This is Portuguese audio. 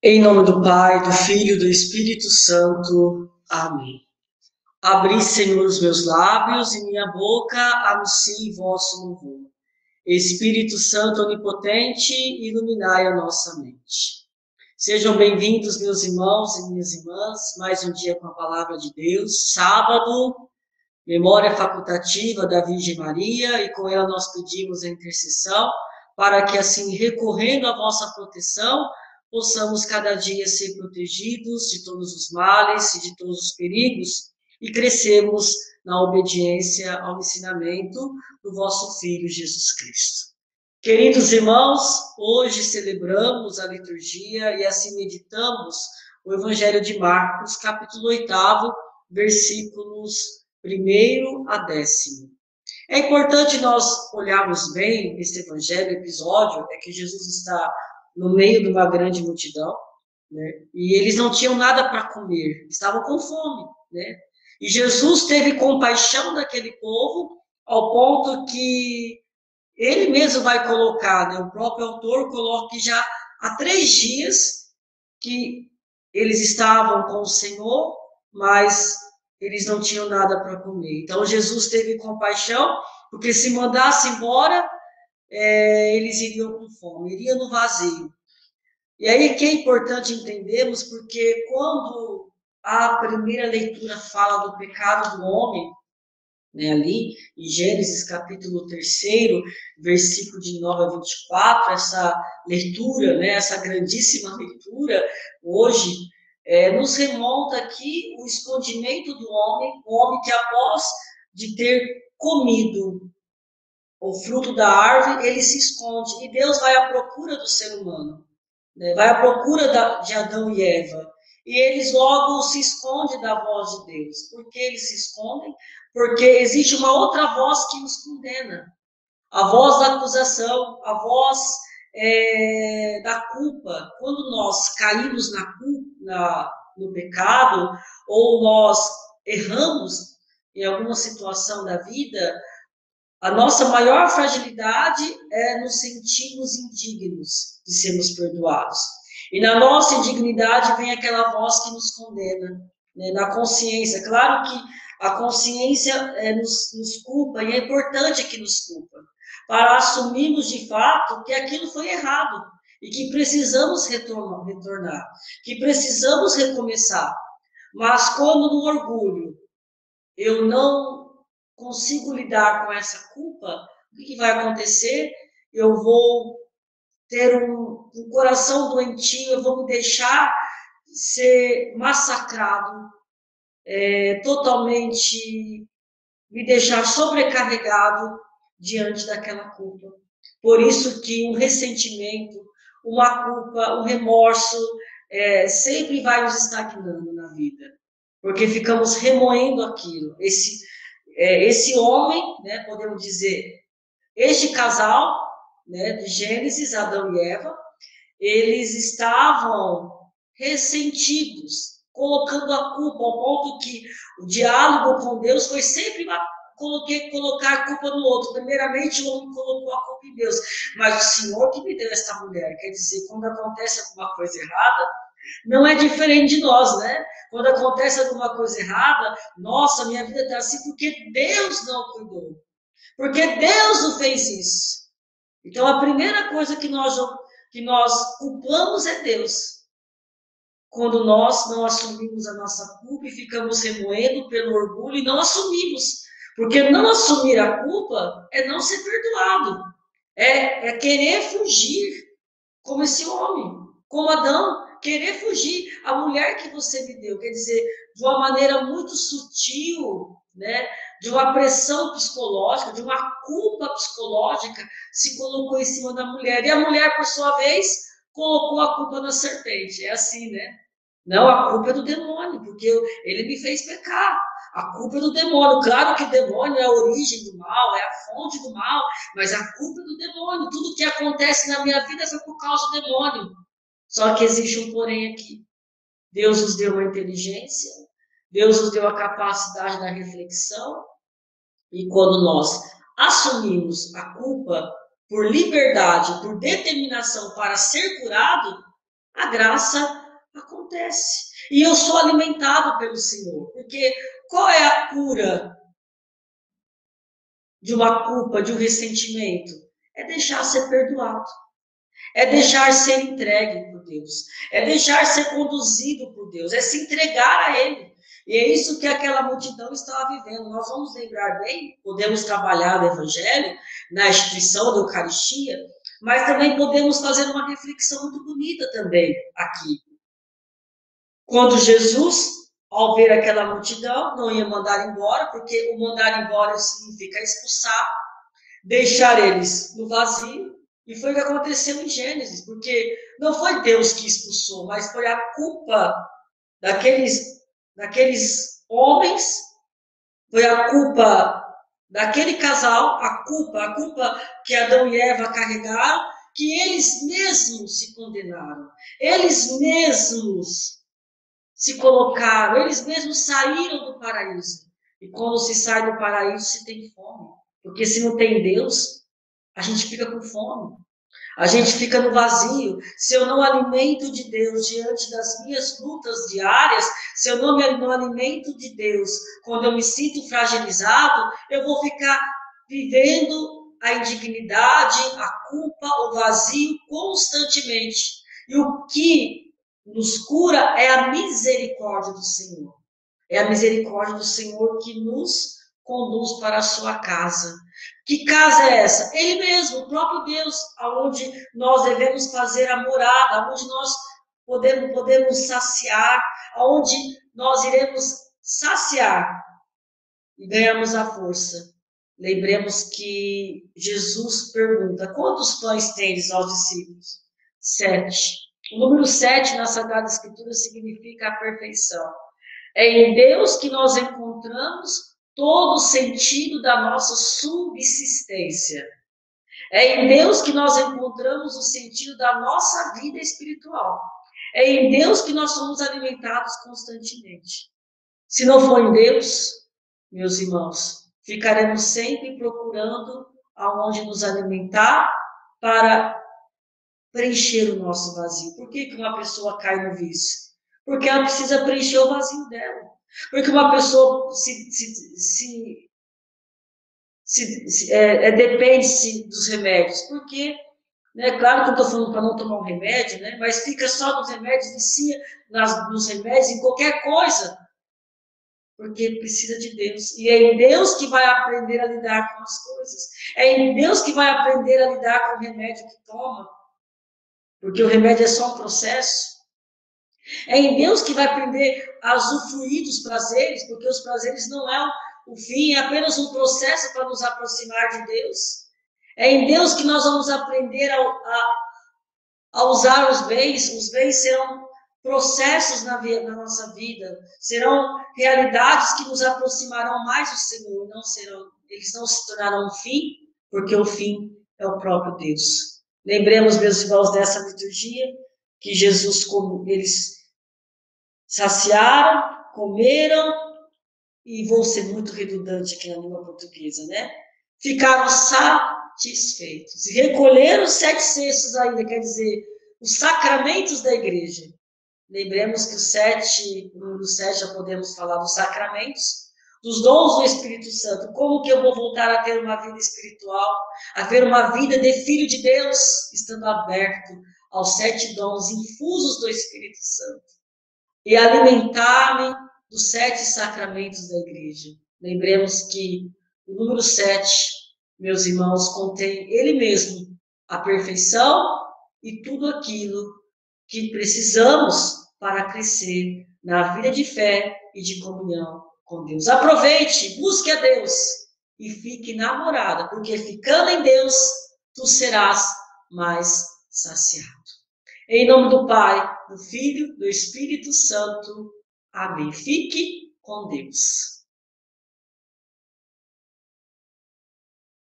Em nome do Pai, do Filho e do Espírito Santo. Amém. Abri, Senhor, os meus lábios e minha boca anuncie vosso louvor. Espírito Santo onipotente, iluminai a nossa mente. Sejam bem-vindos, meus irmãos e minhas irmãs, mais um dia com a palavra de Deus, sábado, memória facultativa da Virgem Maria, e com ela nós pedimos a intercessão para que, assim, recorrendo à vossa proteção, possamos cada dia ser protegidos de todos os males e de todos os perigos e crescermos na obediência ao ensinamento do vosso Filho Jesus Cristo. Queridos irmãos, hoje celebramos a liturgia e assim meditamos o Evangelho de Marcos, capítulo 8, versículos 1 a 10. É importante nós olharmos bem esse evangelho, episódio, é que Jesus está no meio de uma grande multidão, né? E eles não tinham nada para comer, estavam com fome, né? E Jesus teve compaixão daquele povo ao ponto que ele mesmo vai colocar, né? O próprio autor coloca que já há 3 dias que eles estavam com o Senhor, mas eles não tinham nada para comer. Então Jesus teve compaixão, porque se mandasse embora, eles iriam com fome, iriam no vazio. E aí que é importante entendermos, porque quando a primeira leitura fala do pecado do homem, né, ali em Gênesis capítulo 3, versículo de 9 a 24, essa leitura, né, essa grandíssima leitura, hoje, nos remonta aqui o escondimento do homem, o homem que após de ter comido o fruto da árvore, ele se esconde, e Deus vai à procura do ser humano, né, vai à procura de Adão e Eva, e eles logo se escondem da voz de Deus. Por que eles se escondem? Porque existe uma outra voz que nos condena, a voz da acusação, a voz da culpa. Quando nós caímos no pecado, ou nós erramos em alguma situação da vida, a nossa maior fragilidade é nos sentirmos indignos de sermos perdoados. E na nossa indignidade vem aquela voz que nos condena, né, na consciência. Claro que a consciência nos culpa, e é importante que nos culpa, para assumirmos de fato que aquilo foi errado e que precisamos retornar, que precisamos recomeçar. Mas quando no orgulho eu não consigo lidar com essa culpa, o que vai acontecer? Eu vou ter um coração doentio, eu vou me deixar ser massacrado, totalmente me deixar sobrecarregado diante daquela culpa. Por isso que um ressentimento, uma culpa, um remorso, sempre vai nos estagnando na vida, porque ficamos remoendo aquilo. Esse homem, né, podemos dizer, este casal, né, de Gênesis, Adão e Eva, eles estavam ressentidos, colocando a culpa, ao ponto que o diálogo com Deus foi sempre colocar a culpa no outro. Primeiramente, o homem colocou a culpa em Deus, mas o Senhor que me deu esta mulher. Quer dizer, quando acontece alguma coisa errada, não é diferente de nós, né? Quando acontece alguma coisa errada, nossa, minha vida está assim porque Deus não cuidou, porque Deus não fez isso. Então, a primeira coisa que nós culpamos é Deus. Quando nós não assumimos a nossa culpa e ficamos remoendo pelo orgulho e não assumimos. Porque não assumir a culpa é não ser perdoado. É querer fugir, como esse homem, como Adão, querer fugir. A mulher que você me deu, quer dizer, de uma maneira muito sutil, né? De uma pressão psicológica, de uma culpa psicológica, se colocou em cima da mulher. E a mulher, por sua vez, colocou a culpa na serpente. É assim, né? Não, a culpa é do demônio, porque ele me fez pecar. A culpa é do demônio. Claro que o demônio é a origem do mal, é a fonte do mal, mas a culpa é do demônio. Tudo que acontece na minha vida foi por causa do demônio. Só que existe um porém aqui. Deus nos deu uma inteligência, Deus nos deu a capacidade da reflexão, e quando nós assumimos a culpa por liberdade, por determinação para ser curado, a graça acontece. E eu sou alimentado pelo Senhor. Porque qual é a cura de uma culpa, de um ressentimento? É deixar ser perdoado. É deixar ser entregue por Deus. É deixar ser conduzido por Deus. É se entregar a Ele. E é isso que aquela multidão estava vivendo. Nós vamos lembrar bem, podemos trabalhar no Evangelho, na instituição da Eucaristia, mas também podemos fazer uma reflexão muito bonita também aqui. Quando Jesus, ao ver aquela multidão, não ia mandar embora, porque o mandar embora significa expulsar, deixar eles no vazio. E foi o que aconteceu em Gênesis, porque não foi Deus que expulsou, mas foi a culpa daqueles homens, foi a culpa daquele casal, a culpa que Adão e Eva carregaram, que eles mesmos se condenaram, eles mesmos se colocaram, eles mesmos saíram do paraíso. E quando se sai do paraíso, se tem fome. Porque se não tem Deus, a gente fica com fome. A gente fica no vazio. Se eu não alimento de Deus diante das minhas lutas diárias, se eu não alimento de Deus quando eu me sinto fragilizado, eu vou ficar vivendo a indignidade, a culpa, o vazio constantemente. E o que nos cura é a misericórdia do Senhor. É a misericórdia do Senhor que nos conduz para a sua casa. Que casa é essa? Ele mesmo, o próprio Deus, aonde nós devemos fazer a morada, aonde nós podemos saciar, aonde nós iremos saciar e ganhamos a força. Lembremos que Jesus pergunta: quantos pães tendes aos discípulos? 7. O número 7 na Sagrada Escritura significa a perfeição. É em Deus que nós encontramos todo o sentido da nossa subsistência. É em Deus que nós encontramos o sentido da nossa vida espiritual. É em Deus que nós somos alimentados constantemente. Se não for em Deus, meus irmãos, ficaremos sempre procurando aonde nos alimentar para preencher o nosso vazio. Por que uma pessoa cai no vício? Porque ela precisa preencher o vazio dela. Porque uma pessoa depende dos remédios. Porque, né, claro que eu estou falando para não tomar um remédio, né, mas fica só nos remédios, vicia nos remédios, em qualquer coisa. Porque precisa de Deus. E é em Deus que vai aprender a lidar com as coisas. É em Deus que vai aprender a lidar com o remédio que toma. Porque o remédio é só um processo. É em Deus que vai aprender a usufruir dos prazeres, porque os prazeres não é o fim, é apenas um processo para nos aproximar de Deus. É em Deus que nós vamos aprender a usar os bens serão processos na nossa vida, serão realidades que nos aproximarão mais do Senhor, eles não se tornarão um fim, porque o fim é o próprio Deus. Lembremos, meus irmãos, dessa liturgia, que Jesus, como eles saciaram, comeram, e vou ser muito redundante aqui na língua portuguesa, né? Ficaram satisfeitos. E recolheram os 7 cestos ainda, quer dizer, os sacramentos da igreja. Lembremos que no número 7 já podemos falar dos sacramentos, dos dons do Espírito Santo. Como que eu vou voltar a ter uma vida espiritual, a ter uma vida de filho de Deus, estando aberto aos 7 dons infusos do Espírito Santo? E alimentar-me dos 7 sacramentos da igreja. Lembremos que o número 7, meus irmãos, contém ele mesmo, a perfeição e tudo aquilo que precisamos para crescer na vida de fé e de comunhão com Deus. Aproveite, busque a Deus e fique na morada, porque ficando em Deus, tu serás mais saciado. Em nome do Pai, do Filho, do Espírito Santo. Amém. Fique com Deus.